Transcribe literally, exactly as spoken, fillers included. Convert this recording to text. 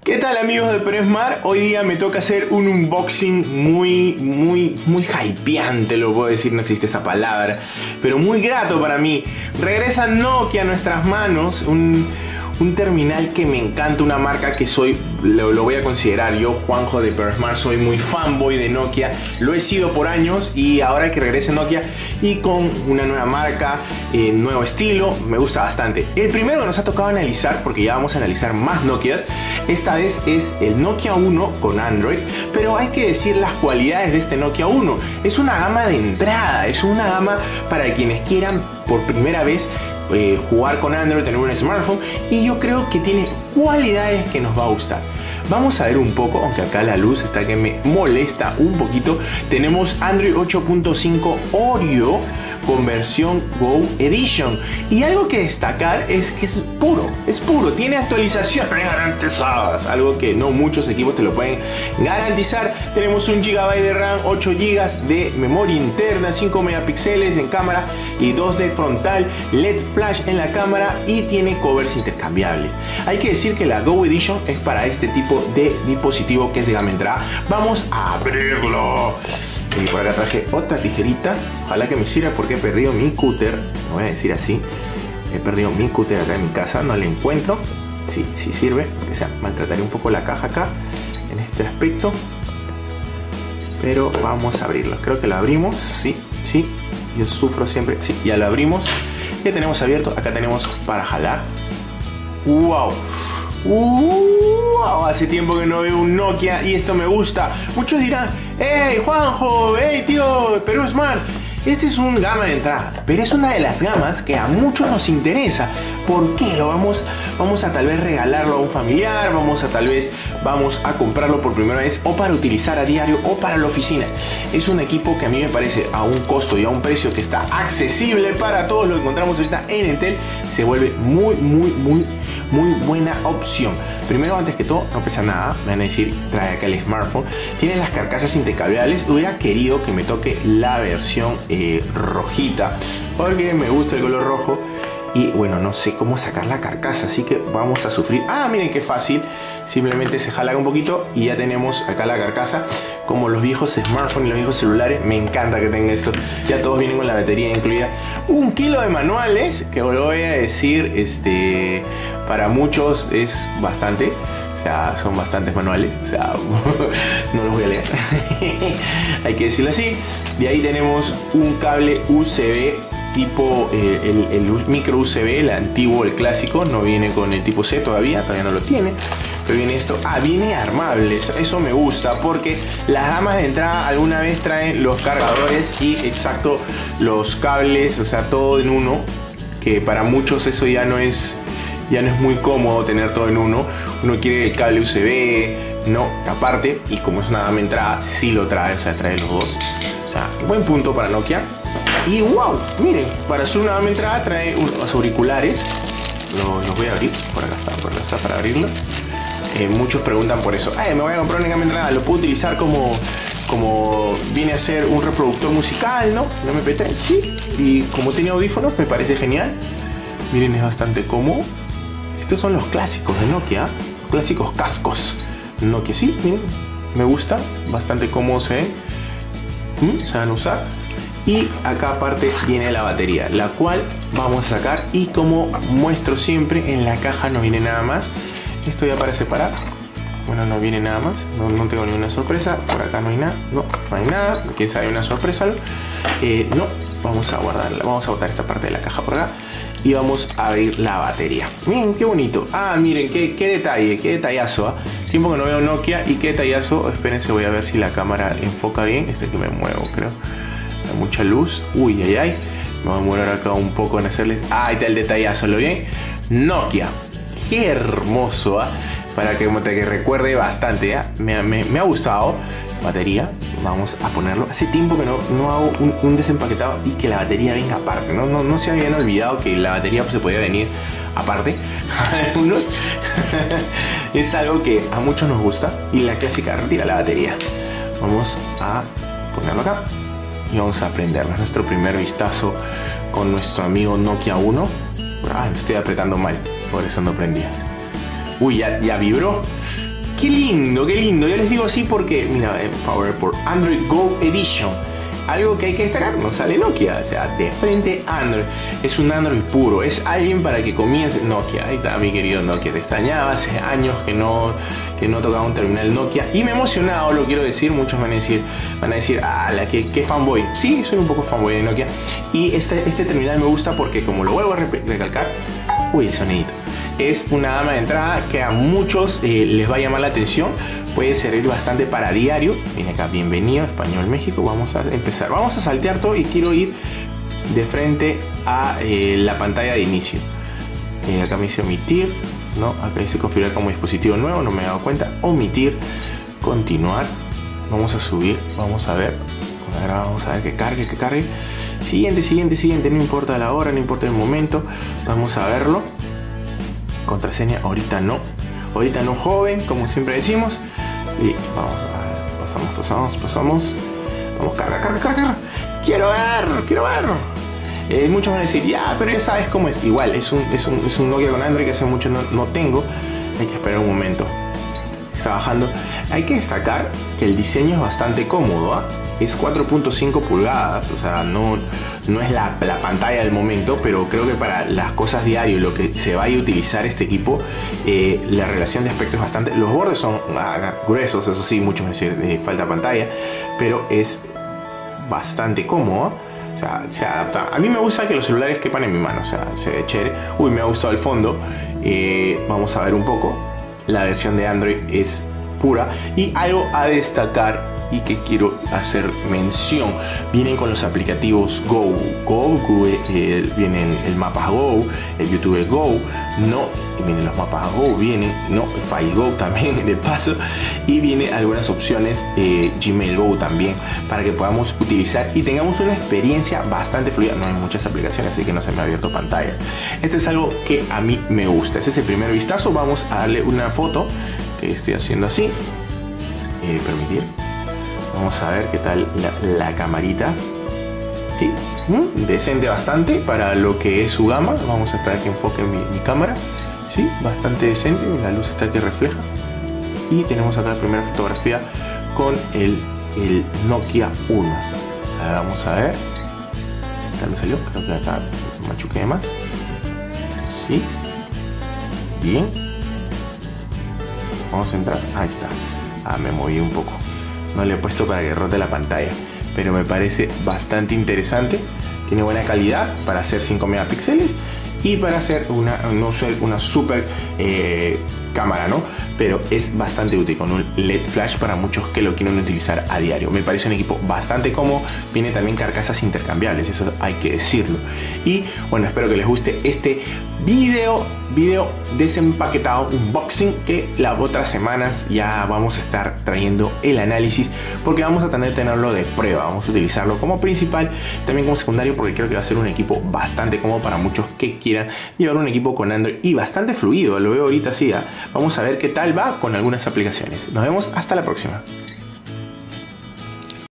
¿Qué tal, amigos de Peresmart? Hoy día me toca hacer un unboxing muy, muy, muy hypeante, lo puedo decir, no existe esa palabra, pero muy grato para mí. Regresa Nokia a nuestras manos, un, un terminal que me encanta, una marca que soy, lo, lo voy a considerar, yo, Juanjo de Peresmart, soy muy fanboy de Nokia, lo he sido por años y ahora que regrese Nokia y con una nueva marca, eh, nuevo estilo, me gusta bastante. El primero que nos ha tocado analizar, porque ya vamos a analizar más Nokias, esta vez es el Nokia uno con Android, pero hay que decir las cualidades de este Nokia uno. Es una gama de entrada, es una gama para quienes quieran por primera vez eh, jugar con Android, tener un smartphone, y yo creo que tiene cualidades que nos va a gustar. Vamos a ver un poco, aunque acá la luz está que me molesta un poquito. Tenemos Android ocho punto cinco Oreo con versión Go Edition. Y algo que destacar es que es puro, es puro, tiene actualizaciones garantizadas, algo que no muchos equipos te lo pueden garantizar. Tenemos un gigabyte de RAM, ocho gigas de memoria interna, cinco megapíxeles en cámara y dos de frontal, L E D flash en la cámara y tiene covers intercambiables. Hay que decir que la Go Edition es para este tipo de dispositivo que es de gama entrada. Vamos a abrirlo. Y por acá traje otra tijerita, ojalá que me sirva porque he perdido mi cúter, lo voy a decir así, he perdido mi cúter acá en mi casa, no la encuentro. Sí, sí sirve, aunque sea, maltrataré un poco la caja acá, en este aspecto, pero vamos a abrirlo. Creo que lo abrimos, sí, sí, yo sufro siempre, sí, ya lo abrimos, ya tenemos abierto, acá tenemos para jalar. ¡Wow! ¡Wow! Hace tiempo que no veo un Nokia y esto me gusta. Muchos dirán, ¡hey, Juanjo! ¡Hey, tío! Peresmart, este es un gama de entrada, pero es una de las gamas que a muchos nos interesa. ¿Por qué? Lo vamos, vamos a tal vez regalarlo a un familiar, vamos a tal vez vamos a comprarlo por primera vez o para utilizar a diario o para la oficina. Es un equipo que a mí me parece a un costo y a un precio que está accesible para todos. Lo encontramos ahorita en Entel, se vuelve muy, muy, muy, muy buena opción. Primero, antes que todo, no pesa nada, me van a decir, trae acá el smartphone, tiene las carcasas intercambiables. Hubiera querido que me toque la versión eh, rojita, porque me gusta el color rojo. Y bueno, no sé cómo sacar la carcasa, así que vamos a sufrir. Ah, miren qué fácil, simplemente se jala un poquito y ya tenemos acá la carcasa. Como los viejos smartphones y los viejos celulares, me encanta que tengan esto. Ya todos vienen con la batería incluida. Un kilo de manuales, que os lo voy a decir, este, para muchos es bastante. O sea, son bastantes manuales, o sea, no los voy a leer. Hay que decirlo así. De ahí tenemos un cable U S B tipo eh, el, el micro U S B, el antiguo, el clásico. No viene con el tipo C todavía, todavía no lo tiene. Pero viene esto, ah, viene armable. Eso me gusta porque las gamas de entrada alguna vez traen los cargadores y exacto los cables, o sea, todo en uno. Que para muchos eso ya no es, ya no es muy cómodo tener todo en uno. Uno quiere el cable U S B, no, aparte, y como es una gama de entrada, sí lo trae, o sea, trae los dos. O sea, buen punto para Nokia. Y wow, miren, para hacer una gama de entrada trae unos auriculares. Los, los voy a abrir, por acá está, por acá está para abrirlo. Eh, muchos preguntan por eso. Ay, me voy a comprar una gama de entrada, lo puedo utilizar como, como viene a ser un reproductor musical, ¿no? Un M P tres, sí. Y como tiene audífonos, me parece genial. Miren, es bastante cómodo. Estos son los clásicos de Nokia, los clásicos cascos Nokia, sí, miren, me gusta, bastante cómodo se ven, ¿Mm? se van a usar. Y acá aparte viene la batería, la cual vamos a sacar, y como muestro siempre, en la caja no viene nada más. Esto ya para separar, bueno, no viene nada más, no, no tengo ninguna sorpresa. Por acá no hay nada, no, no hay nada, quién sabe, una sorpresa, eh, no, vamos a guardarla, vamos a botar esta parte de la caja por acá. Y vamos a abrir la batería. Miren, qué bonito. Ah, miren, qué, qué detalle, qué detallazo. ¿eh? Tiempo que no veo Nokia y qué detallazo. Espérense, voy a ver si la cámara enfoca bien. Este que me muevo, creo. Hay mucha luz. Uy, ay, ay. Me voy a mover acá un poco en hacerles. Ah, ahí está el detallazo, ¿lo ven? Nokia. Qué hermoso, ¿eh? Para que, que recuerde bastante. ¿eh? Me, me, me ha gustado. Batería, vamos a ponerlo. Hace tiempo que no, no hago un, un desempaquetado y que la batería venga aparte. No, no, no se habían olvidado que la batería pues, se podía venir aparte. Algunos es algo que a muchos nos gusta. Y la clásica, retira la batería. Vamos a ponerlo acá y vamos a prenderlo. Nuestro primer vistazo con nuestro amigo Nokia uno. Ah, estoy apretando mal, por eso no prendía. Uy, ya, ya vibró. qué lindo, qué lindo. Yo les digo así porque, mira, Power por Android Go Edition. Algo que hay que destacar, no sale Nokia, o sea, de frente Android. Es un Android puro, es alguien para que comience Nokia. Ahí está mi querido Nokia, te extrañaba, hace años que no, que no tocaba un terminal Nokia. Y me he emocionado, lo quiero decir, muchos van a decir, van a decir, ah, la que, que fanboy. Sí, soy un poco fanboy de Nokia. Y este, este terminal me gusta porque, como lo vuelvo a recalcar, uy, el sonidito. Es una gama de entrada que a muchos eh, les va a llamar la atención. Puede servir bastante para diario. Viene acá, bienvenido, Español México. Vamos a empezar. Vamos a saltear todo y quiero ir de frente a eh, la pantalla de inicio. Eh, acá me dice omitir. No, acá dice configurar como dispositivo nuevo. No me he dado cuenta. Omitir. Continuar. Vamos a subir. Vamos a ver. Ahora vamos a ver que cargue, que cargue. Siguiente, siguiente, siguiente. No importa la hora, no importa el momento. Vamos a verlo. Contraseña, ahorita no. Ahorita no, joven, como siempre decimos. Y vamos a ver, pasamos, pasamos, pasamos. Vamos, carga, carga, carga, carga. Quiero ver, quiero ver. Eh, muchos van a decir, ya, pero ya sabes cómo es. Igual, es un, es un, es un Nokia con Android que hace mucho no, no tengo. Hay que esperar un momento. Está bajando. Hay que destacar que el diseño es bastante cómodo, ¿eh? Es cuatro punto cinco pulgadas, o sea, no, no es la, la pantalla del momento, pero creo que para las cosas diarias, lo que se vaya a utilizar este equipo, eh, la relación de aspecto es bastante. Los bordes son ah, gruesos, eso sí, muchos me dicen eh, falta pantalla, pero es bastante cómodo. O sea, se adapta. A mí me gusta que los celulares quepan en mi mano, o sea, se ve chévere. Uy, me ha gustado el fondo. Eh, vamos a ver un poco. La versión de Android es pura. Y algo a destacar y que quiero hacer mención, vienen con los aplicativos Go, Go, Go eh, viene el, el Mapas Go, el YouTube Go, no, vienen los Mapas Go, vienen, no, File Go también de paso, y viene algunas opciones eh, Gmail Go también, para que podamos utilizar y tengamos una experiencia bastante fluida. No hay muchas aplicaciones, así que no se me ha abierto pantallas. Este es algo que a mí me gusta. Este es el primer vistazo. Vamos a darle una foto que estoy haciendo así, eh, permitir. Vamos a ver qué tal la, la camarita. Sí, ¿Mm? decente bastante para lo que es su gama. Vamos a esperar que enfoque mi, mi cámara. Sí, bastante decente. La luz está que refleja. Y tenemos acá la primera fotografía con el, el Nokia uno. Ahora vamos a ver. ¿Qué tal me salió? Creo que acá machuqué más. Sí. Bien. Vamos a entrar. Ahí está. Ah, me moví un poco. No le he puesto para que rote la pantalla, pero me parece bastante interesante. Tiene buena calidad para hacer cinco megapíxeles y para hacer una, no sé, una super eh, cámara, ¿no? Pero es bastante útil con un L E D flash para muchos que lo quieren utilizar a diario. Me parece un equipo bastante cómodo. Viene también carcasas intercambiables, eso hay que decirlo. Y bueno, espero que les guste este video, video desempaquetado, unboxing, que las otras semanas ya vamos a estar trayendo el análisis, porque vamos a tener que tenerlo de prueba. Vamos a utilizarlo como principal, también como secundario, porque creo que va a ser un equipo bastante cómodo para muchos que quieran llevar un equipo con Android y bastante fluido. Lo veo ahorita así, ¿eh? Vamos a ver qué tal va con algunas aplicaciones. Nos vemos hasta la próxima.